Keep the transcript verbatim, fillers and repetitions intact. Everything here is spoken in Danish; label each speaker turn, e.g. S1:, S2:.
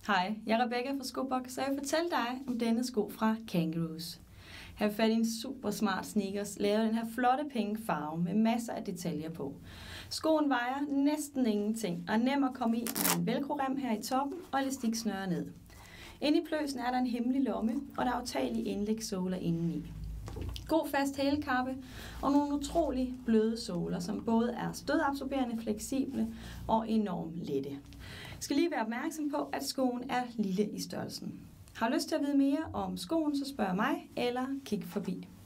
S1: Hej, jeg er Rebecca fra Skobox, og jeg vil fortælle dig om denne sko fra Kangaroos. Her har fat i en super smart sneakers, lavet den her flotte pink farve med masser af detaljer på. Skoen vejer næsten ingenting og er nem at komme i med en velcro-rem her i toppen og elastiksnøre ned. Inde i pløsen er der en hemmelig lomme, og der er aftagelige indlægssåler indeni. God fast hælkappe og nogle utrolig bløde såler, som både er stødabsorberende, fleksible og enormt lette. Jeg skal lige være opmærksom på, at skoen er lille i størrelsen. Har du lyst til at vide mere om skoen, så spørg mig eller kig forbi.